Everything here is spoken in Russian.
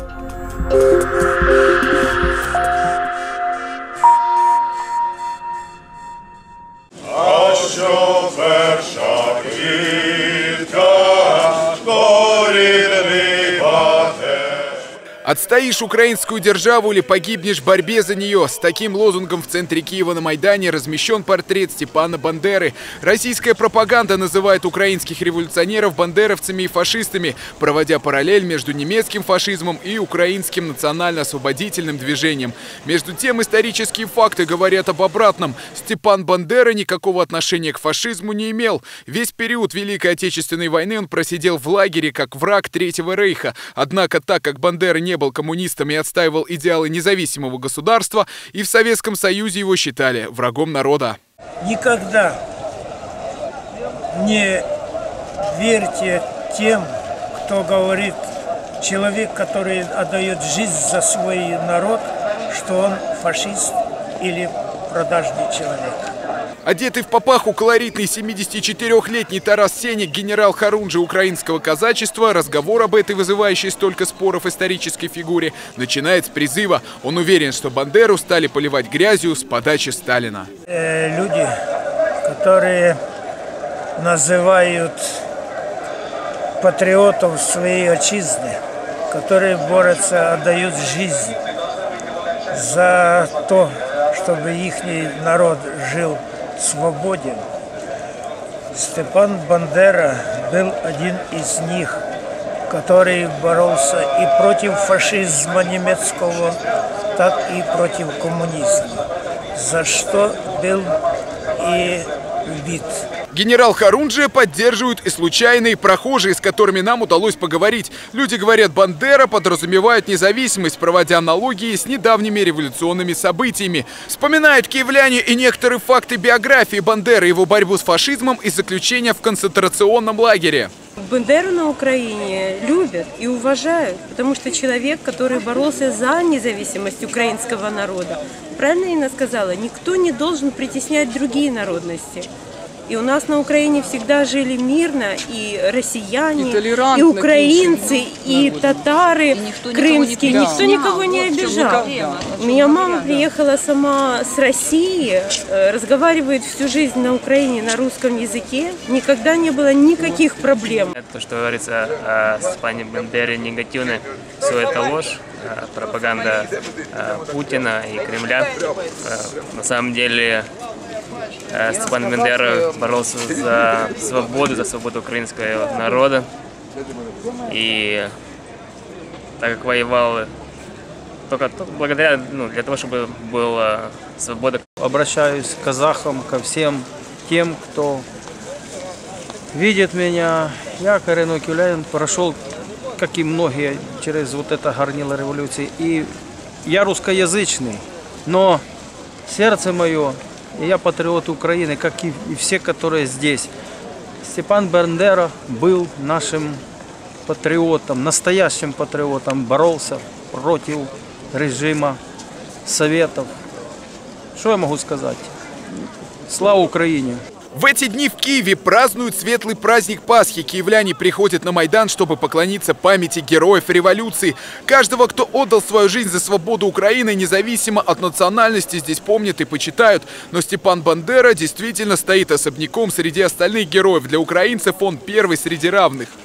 «Отстоишь украинскую державу или погибнешь в борьбе за нее». С таким лозунгом в центре Киева на Майдане размещен портрет Степана Бандеры. Российская пропаганда называет украинских революционеров бандеровцами и фашистами, проводя параллель между немецким фашизмом и украинским национально-освободительным движением. Между тем, исторические факты говорят об обратном. Степан Бандера никакого отношения к фашизму не имел. Весь период Великой Отечественной войны он просидел в лагере как враг Третьего рейха. Однако, так как Бандера не был коммунистом и отстаивал идеалы независимого государства, и в Советском Союзе его считали врагом народа. Никогда не верьте тем, кто говорит, человек, который отдает жизнь за свой народ, что он фашист или продажный человек. Одетый в папаху колоритный 74-летний Тарас Сенек, генерал Хорунжий украинского казачества, разговор об этой вызывающей столько споров исторической фигуре начинает с призыва. Он уверен, что Бандеру стали поливать грязью с подачи Сталина. Люди, которые называют патриотов своей отчизны, которые борются, отдают жизнь за то, чтобы их народ жил свободен. Степан Бандера был один из них, который боролся и против фашизма немецкого, так и против коммунизма, за что был и убит. Генерал Хорунжия поддерживают и случайные прохожие, с которыми нам удалось поговорить. Люди говорят, Бандера подразумевает независимость, проводя аналогии с недавними революционными событиями. Вспоминают киевляне и некоторые факты биографии Бандеры, его борьбу с фашизмом и заключение в концентрационном лагере. Бандеру на Украине любят и уважают, потому что человек, который боролся за независимость украинского народа, правильно Инна сказала, никто не должен притеснять другие народности. И у нас на Украине всегда жили мирно и россияне, и украинцы, и татары крымские. Никто никого не обижал. У меня мама приехала сама с России, разговаривает всю жизнь на Украине на русском языке. Никогда не было никаких проблем. То, что говорится о Степане Бандере негативно, все это ложь, пропаганда Путина и Кремля. На самом деле Степан Бандера боролся за свободу украинского народа. И так как воевал только благодаря, для того, чтобы была свобода. Обращаюсь к казахам, ко всем тем, кто видит меня. Я коренной киевлянин, прошел, как и многие, через вот это горнило революции. И я русскоязычный, но сердце мое, и я патриот Украины, как и все, которые здесь. Степан Бандера был нашим патриотом, настоящим патриотом, боролся против режима Советов. Что я могу сказать? Слава Украине! В эти дни в Киеве празднуют светлый праздник Пасхи. Киевляне приходят на Майдан, чтобы поклониться памяти героев революции. Каждого, кто отдал свою жизнь за свободу Украины, независимо от национальности, здесь помнят и почитают. Но Степан Бандера действительно стоит особняком среди остальных героев. Для украинцев он первый среди равных.